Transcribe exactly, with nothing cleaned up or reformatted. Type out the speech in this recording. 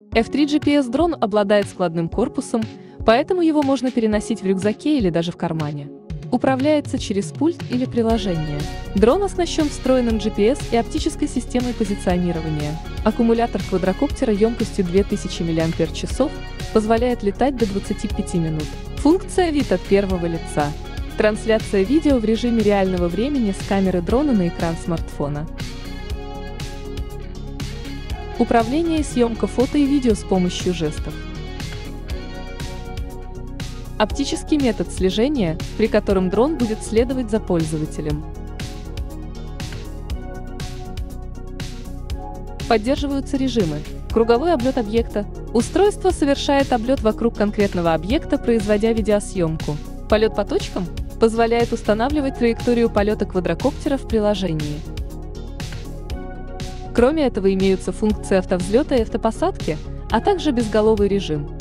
эф три джи пи эс-дрон обладает складным корпусом, поэтому его можно переносить в рюкзаке или даже в кармане. Управляется через пульт или приложение. Дрон оснащен встроенным джи пи эс и оптической системой позиционирования. Аккумулятор квадрокоптера емкостью две тысячи миллиампер-часов позволяет летать до двадцати пяти минут. Функция вид от первого лица. Трансляция видео в режиме реального времени с камеры дрона на экран смартфона. Управление и съемка фото и видео с помощью жестов. Оптический метод слежения, при котором дрон будет следовать за пользователем. Поддерживаются режимы. Круговой облет объекта. Устройство совершает облет вокруг конкретного объекта, производя видеосъемку. Полет по точкам позволяет устанавливать траекторию полета квадрокоптера в приложении. Кроме этого имеются функции автовзлета и автопосадки, а также безголовый режим.